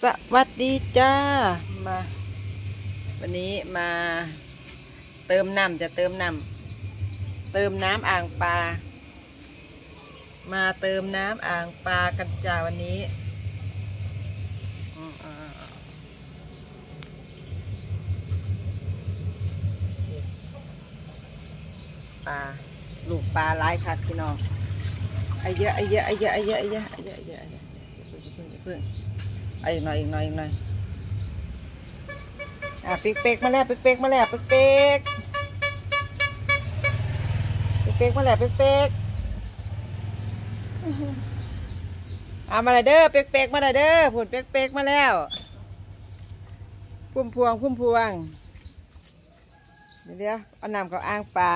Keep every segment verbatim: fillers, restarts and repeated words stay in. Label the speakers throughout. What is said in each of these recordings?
Speaker 1: สวัสดีจ้ามาวันนี้มาเติมน้ำจะเติมน้ำเติมน้ำอ่างปลามาเติมน้ำอ่างปลากันจ้าวันนี้ปลาลูกปลาหลายคักพี่น้องไอ้เยอะไอ้เยอะไอ้เยอะไอ้เยอะไอ้เยอะไอ้เยอะไอ้เยอะไอ้เยอะเพิ่งไอ้หน่อยอีกหน่อยอีกหน่อยอ่ะเป๊กๆมาแล้วเป๊กๆมาแล้วเป๊กๆเป๊กๆมาแล้วเป๊กๆเอามาเลยเด้อเป๊กๆมาเลยเด้อผุดเป๊กๆมาแล้วพุ่มพวงพุ่มพวงเดี๋ยวเอาน้ำเขาอ้างปลา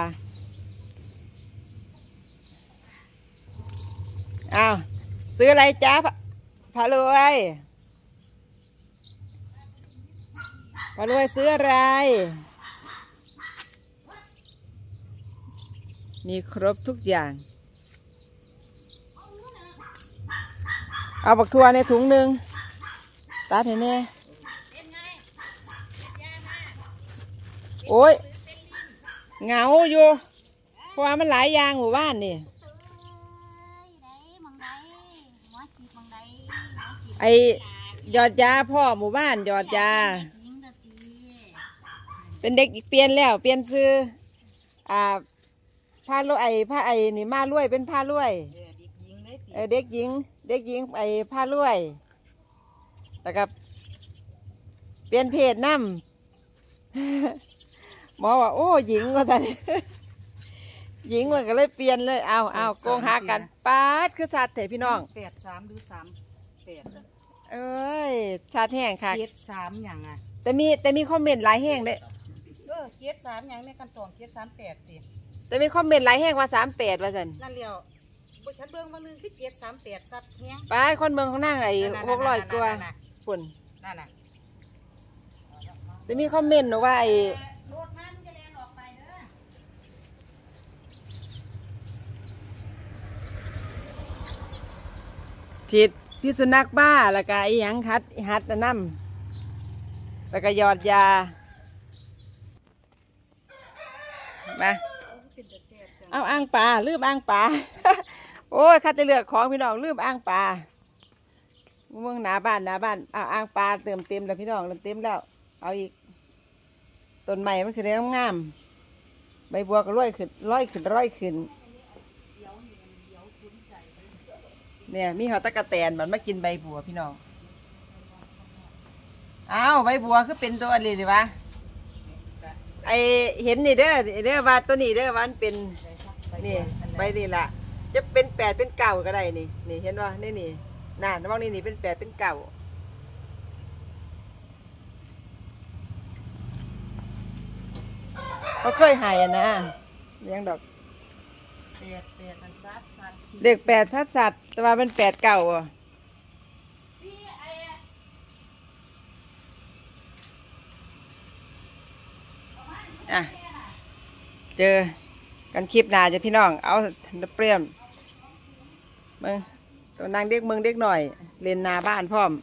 Speaker 1: อ้าวซื้ออะไรจ้าพารวยพารวยซื้ออะไรมีครบทุกอย่างเอาบักทัวในถุงหนึ่งตัดเห็นไหมโอ้ยเหงาอยู่เพราะว่ามันหลายอย่างหมู่บ้านนี่ไอ้หยอดยาพ่อหมู่บ้านหยอดยาเป็นเด็กเปลี่ยนแล้วเปลี่ยนซื้ออ่าผ้าลวยไอ้ผ้าไอ้นี่มาลวยเป็นผ้าลวยเออเด็กหญิงเด็กหญิงไอ้ผ้าลวยแล้วก็เปลี่ยนเพศน้ำหมอว่าโอ้หญิงว่าสันหญิงมันก็เลยเปลี่ยนเลยเอาเอาโกงหากันปาดคือสัตว์เถอะพี่น้อง
Speaker 2: แปดสามหรือสามแปด
Speaker 1: เอ้ยชาติแห้งค่ะ
Speaker 2: เจ็ดสามอย่างอ่ะ
Speaker 1: แต่มีแต่มีคอมเมนต์หลายแห้งเลย
Speaker 2: เออเจ็ดสามอย่างในกันสองเจ็ดสามแปดสิ
Speaker 1: แต่มีคอมเมนต์หลายแห้งว่าสามแปดว่าสัน
Speaker 2: นั่นเดียวบุฉันเบื้องบางนึงที่เจ็ดสามแปดสัตว์แห้ง
Speaker 1: ปาดคนเมืองเขานั่งไอ้หกร้อยกว่าฝุ่น
Speaker 2: นั่นน่ะ
Speaker 1: จะมีคอมเมนต์ว่าไอ้ฉีดพิษสุนัขบ้าแล้วก็ไอ้ยังฮัดฮัดน้ำแล้วก็หยอดยามาเอาอ่างปลาลืมอ่างปลาโอ้ยข้าจะเลือกของพี่น้องลืมอ่างปลาเมืองหนาบ้านหนาบ้านเอาอ่างปลาเติมเต็มแล้วพี่น้องเริ่มเต็มแล้วเอาอีกต้นใหม่มันคือเรื่องงามใบบัวก็ร้อยขึ้นร้อยขึ้นร้อยขึ้นเนี่ยมีเขาตะกะแตนมันมากินใบบัวพี่น้องอ้าวใบบัวคือเป็นตัวอะไรดีวะไอเห็นนี่เด้อเด้อว่าตัวนี้เด้อวันเป็นนี่ใบนี่แหละจะเป็นแปดเป็นเก่าก็ได้นี่นี่เห็นว่านี่นี่น่าน้องนี่นี่เป็นแปดเป็นเก่าเขาเคยหายอ่ะนะเลี้ยงดอกเด็กแปดชัดสัตว์แต่ว่าเป็นแปดเก่าอ่ะอ่ะเจอกันคลิปหน้าจะพี่น้องเอาเปรี้ยมมึงตัวนางเด็กมึงเด็กหน่อยเล่นนาบ้านพร้อม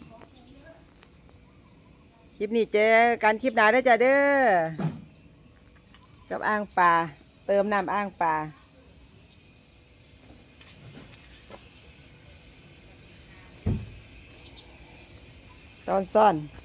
Speaker 1: คลิปนี้เจอกันคลิปหน้าได้จ้ะเด้อกับอ่างปลาเติมน้ำอ่างปลาตอนซ่อน